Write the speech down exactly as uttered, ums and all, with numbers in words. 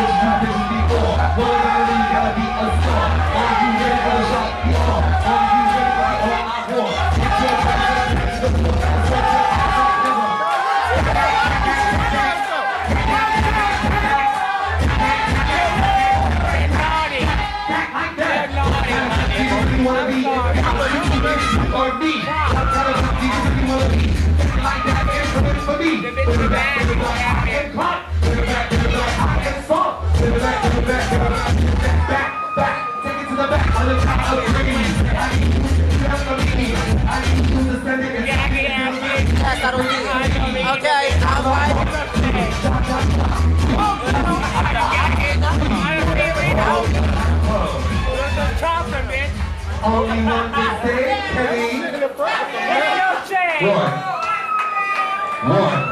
happened before. Well, you gotta be a star. Are you ready for the shot? Be on. Are you ready for the all I want? Get your back to the floor. Sweat your ass off, nigga. Like that. You wanna be or me? I'm trying to be you wanna be like that. It's for me. To the back, to the back, I am caught. To the back, to the back, I am soft. To the back, to the back, to the back, back, back. Take it to the back. On the top of the ring. I need you to have the meaning. I need you to send it. Yes, I don't need it. Okay, I'm right. Only one to say, Kenny. One. One.